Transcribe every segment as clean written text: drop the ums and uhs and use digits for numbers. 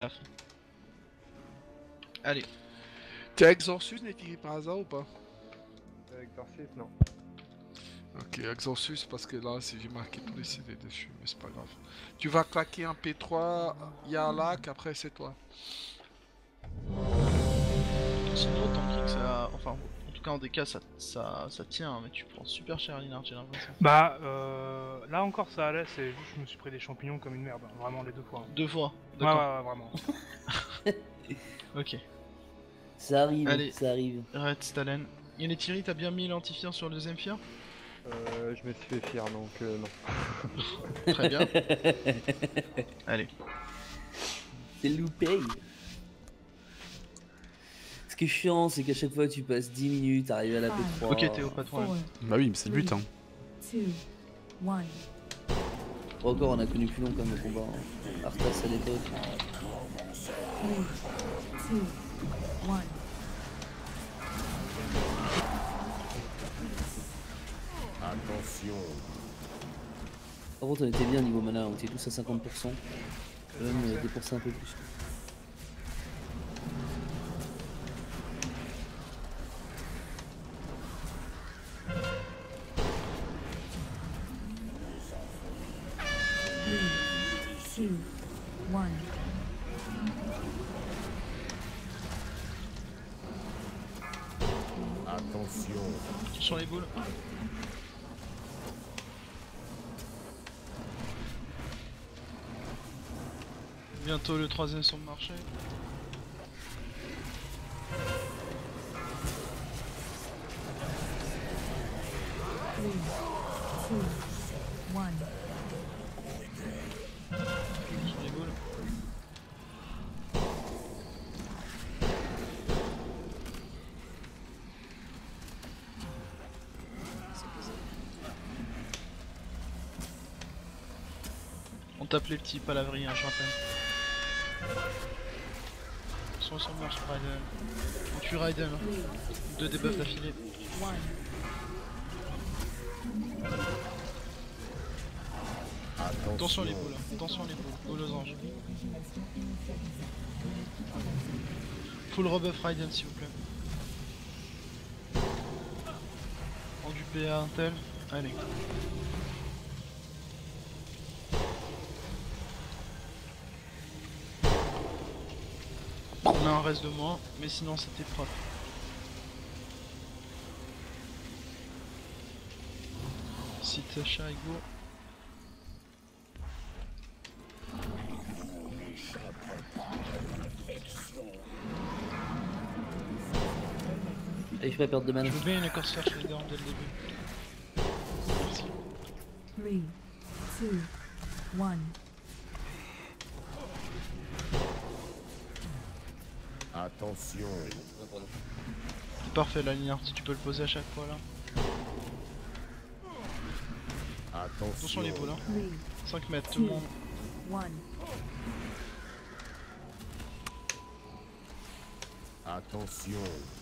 Allez. T'es Exorcus, Netiri par hasard ou pas? Exorcist, non. Ok, Exorcus parce que là, si j'ai marqué tous les CD dessus, mais c'est pas grave. Tu vas claquer un P3, y'a un lac, après c'est toi. Sinon, tanking, ça. Enfin, en tout cas, en DK, ça tient, mais tu prends super cher, Linard, j'ai l'impression. Bah, là encore ça allait, c'est juste que je me suis pris des champignons comme une merde, hein, vraiment les deux fois. Deux fois, Ouais, d'accord. ouais, vraiment. Ok. Ça arrive, Allez. ça arrive. Red Stalen. Et les Thierry, t'as bien mis l'antifiant sur le deuxième fier? Je me suis fait fier, donc non. Très bien. Allez. C'est loupé. Ce qui est chiant, c'est qu'à chaque fois tu passes 10 minutes, arriver à la P3. Ok, Théo, pas de problème. Bah oui, mais c'est le but, hein. 2, 1. Encore, on a connu plus long comme le combat. Hein. Arthas à l'époque. 3, 2, 1. Attention. Par contre, on était bien niveau mana, on était tous à 50%. Quand même dépenser un peu plus. Two, 1. Attention. Sur les boules. Bientôt le troisième sur le marché. Three, two, 1. Sur les boules. On tape les petits palavris, hein, je rappelle. Sur le marche Raiden. On tue Raiden. Deux debuffs d'affilée. 1. Attention les boules, attention les boules, aux losanges. Full rebuff Raiden s'il vous plaît. En du PA Intel, allez. On a un reste de moins, mais sinon c'était propre. Site Shaigo. Allez, je vais pas perdre de mana. Je veux bien une écorce faire chez les dents dès le début. Merci. 3, 2, 1. Attention. C'est parfait la ligne, si tu peux le poser à chaque fois là. Attention les boules, hein. 5 mètres tout le monde. 1. Attention.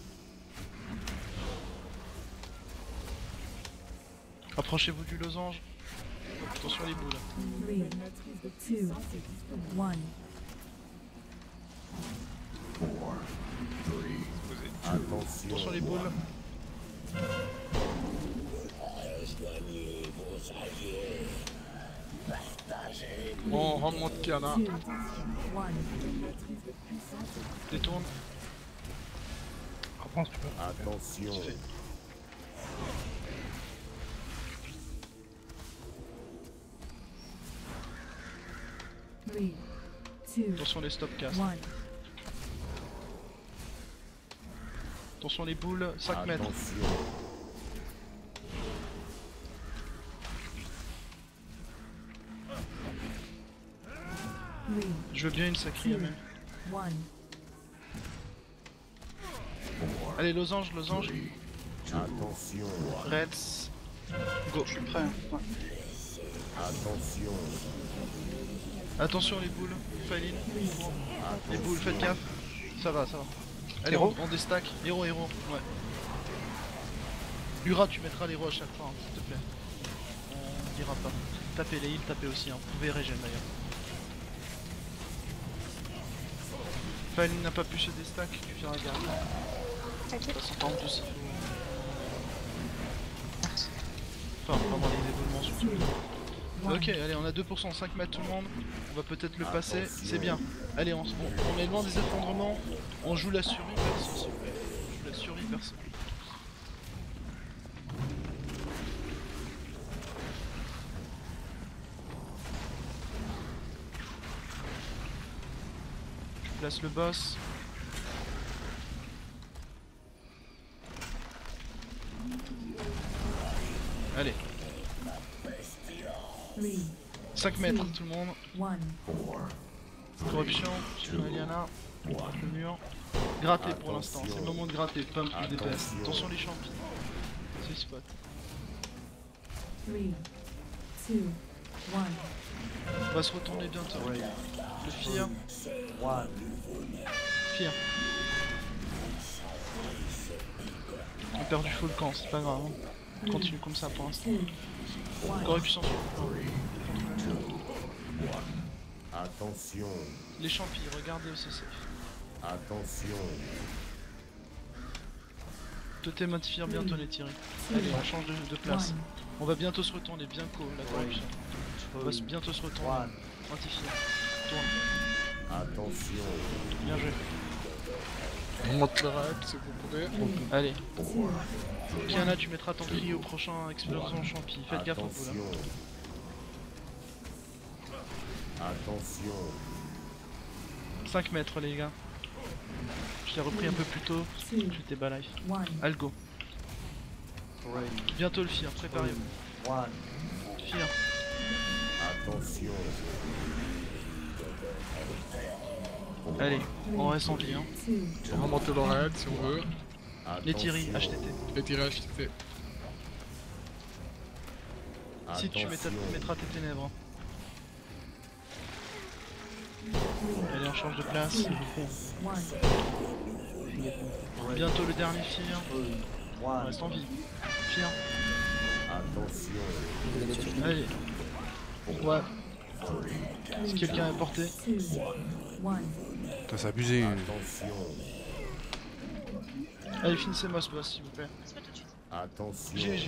Approchez-vous du losange. Attention les boules. 3, 2, 1. Attention les boules. Bon, remonte Kiana. 2, 1. Détourne. Reprends si tu peux. Attention. C'est fait. Three, two, Attention les stop cast. 1. Attention les boules, 5 mètres. Attention. Three, Je veux bien une sacrée même. 1. Allez losange, losange. Attention. Reds. Go. Je suis prêt. Ouais. Attention. Attention les boules, Faline. Les boules, faites gaffe. Ça va, ça va. Allez, Héros on déstack. Héros, héros. Ouais. Ura, tu mettras l'héros à chaque fois, hein, s'il te plaît. On dira pas. Tapez les heals, tapez aussi. Hein. Vous pouvez régène d'ailleurs. Fanny n'a pas pu se déstack, tu viens à garder. T'inquiète. Ça s'entend en plus, il faut... Enfin, vraiment les évoluements surtout. Ok, allez, on a 2%, 5 mètres tout le monde. On va peut-être le passer, c'est bien. Allez, on est loin des effondrements. On joue la survie perso, s'il vous plaît. On joue la survie perso. Je place le boss. Allez, 3, 5 mètres tout le monde. 1. Corruption, sur Eliana, le mur. Gratter pour l'instant, c'est le moment de gratter, pump le DPS. Attention les champis. C'est spot. 3, 2, 1. On va se retourner bientôt. Le Fear. Fear. On a perdu full camp, c'est pas grave. Hein. On continue comme ça pour l'instant. 2, 1. Corruption sur le camp. Attention. Les champis, regardez aussi safe. Attention. Totem Fear bientôt les tirer. Allez, on change de place. On va bientôt se retourner, bien co, la corruption. On va bientôt se retourner. Anti-Fear. Tourne. Attention. Bien joué. On monte le raid si vous pouvez. Allez. Kiana, tu mettras ton cri au prochain explosion champi. Faites gaffe à vous là. Attention. 5 mètres les gars. Je l'ai repris un peu plus tôt. J'étais bas life. 1. Algo. Bientôt le Fear, préparez-vous. Fear. Attention. Allez, on reste en vie hein. 2, On va monter le raid si on veut. Les Thierry, HTT. Les tirer HTT. Si tu mettras tes ténèbres. Allez, on change de place, s'il vous plaît. 1. Bientôt le dernier Fear. On reste en vie. Fear. Attention. Allez. Ouais. Si quelqu'un est porté. 2, 1. Putain, c'est abusé. Attention. Allez, finissez-moi ce boss, s'il vous plaît. Attention. GG.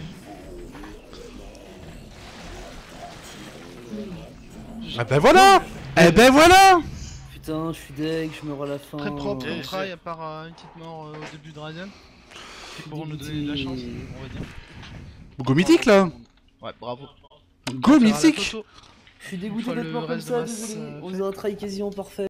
Ah ben voilà. Eh ben voilà. Putain, je suis deg, je meurs à la fin. Très propre on try, à part une petite mort au début de Ryzen. C'est pour nous donner de la chance, on va dire. Go mythique là. Ouais, bravo. Go On fera la mythique. photo. Je suis dégoûté Une fois d'être le mort comme reste de ça, masse, désolé. On fait. faisait un try quasiment parfait.